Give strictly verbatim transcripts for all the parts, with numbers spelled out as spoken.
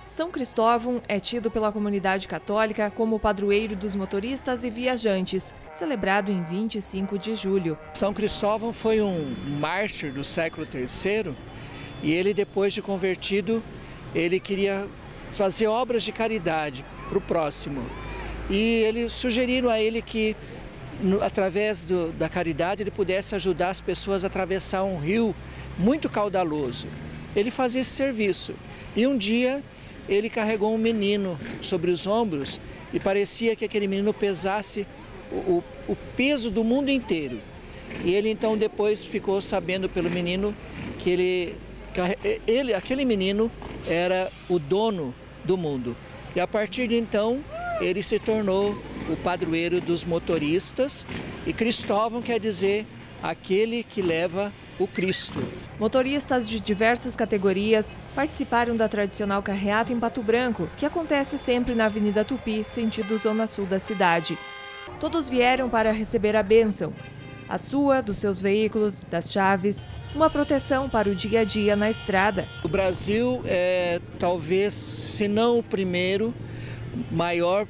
São Cristóvão é tido pela comunidade católica como padroeiro dos motoristas e viajantes, celebrado em vinte e cinco de julho. São Cristóvão foi um mártir do século terceiro e ele, depois de convertido, ele queria fazer obras de caridade para o próximo. E eles sugeriram a ele que, através do, da caridade, ele pudesse ajudar as pessoas a atravessar um rio muito caudaloso. Ele fazia esse serviço e um dia ele carregou um menino sobre os ombros e parecia que aquele menino pesasse o, o, o peso do mundo inteiro. E ele então depois ficou sabendo pelo menino que ele, ele, aquele menino era o dono do mundo. E a partir de então ele se tornou o padroeiro dos motoristas, e Cristóvão quer dizer aquele que leva o Cristo. Motoristas de diversas categorias participaram da tradicional carreata em Pato Branco, que acontece sempre na Avenida Tupi, sentido zona sul da cidade. Todos vieram para receber a bênção, a sua, dos seus veículos, das chaves, uma proteção para o dia a dia na estrada. O Brasil é talvez, se não o primeiro, maior,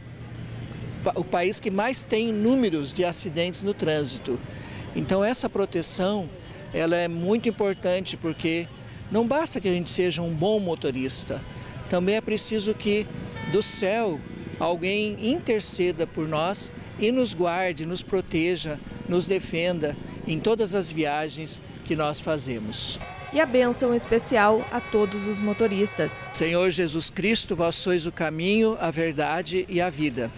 o país que mais tem números de acidentes no trânsito. Então essa proteção, ela é muito importante, porque não basta que a gente seja um bom motorista, também é preciso que do céu alguém interceda por nós e nos guarde, nos proteja, nos defenda em todas as viagens que nós fazemos. E a bênção especial a todos os motoristas. Senhor Jesus Cristo, vós sois o caminho, a verdade e a vida.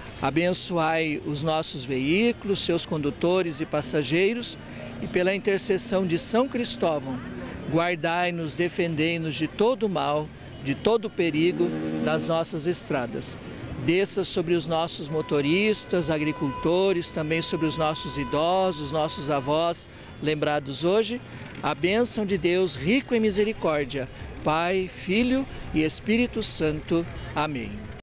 Abençoai os nossos veículos, seus condutores e passageiros, e pela intercessão de São Cristóvão, guardai-nos, defendei-nos de todo mal, de todo perigo nas nossas estradas. Desça sobre os nossos motoristas, agricultores, também sobre os nossos idosos, nossos avós, lembrados hoje, a bênção de Deus rico em misericórdia, Pai, Filho e Espírito Santo. Amém.